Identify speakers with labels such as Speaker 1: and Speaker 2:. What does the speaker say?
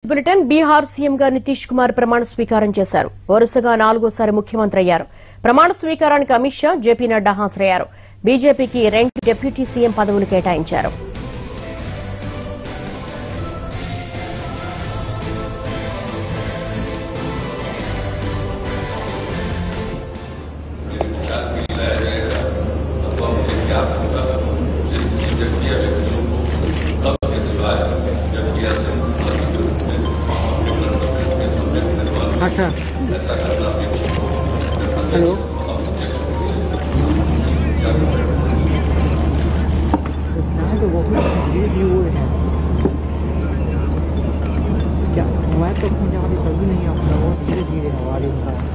Speaker 1: Bulletin Bihar సీఎంగా నితీష్ కుమార్ ప్రమాణ స్వీకారం చేశారు. వరుసగా 4వ సారి ముఖ్యమంత్రి అయ్యారు. ప్రమాణ స్వీకారానికి అమిత్ షా, జేపీ నడ్డా హాజరయ్యారు. బీజేపీకి 2 డిప్యూటీ సీఎం పదవులు కేటాయించారు.
Speaker 2: अच्छा हेलो तो बहुत धीरे हुए हैं क्या मैं तो अपनी जगह कभी नहीं आता, वो धीरे धीरे हमारे उनका